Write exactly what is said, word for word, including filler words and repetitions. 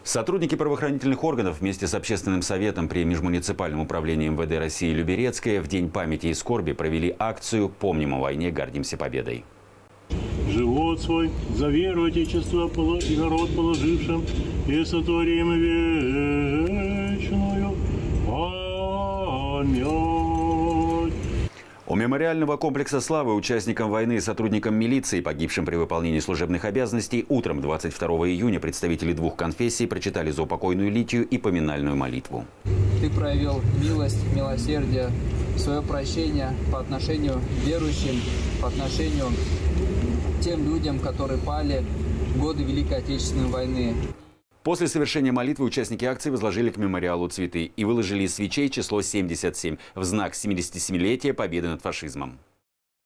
Сотрудники правоохранительных органов вместе с общественным советом при межмуниципальном управлении эм вэ дэ России Люберецкое в День памяти и скорби провели акцию «Помним о войне, гордимся победой». Живот свой за веру Отечества и народ положившим, и сотворим вечную память. У мемориального комплекса славы участникам войны и сотрудникам милиции, погибшим при выполнении служебных обязанностей, утром двадцать второго июня представители двух конфессий прочитали заупокойную литию и поминальную молитву. Ты проявил милость, милосердие, свое прощение по отношению к верующим, по отношению к тем людям, которые пали в годы Великой Отечественной войны. После совершения молитвы участники акции возложили к мемориалу цветы и выложили из свечей число семьдесят семь в знак семидесятисемилетия победы над фашизмом.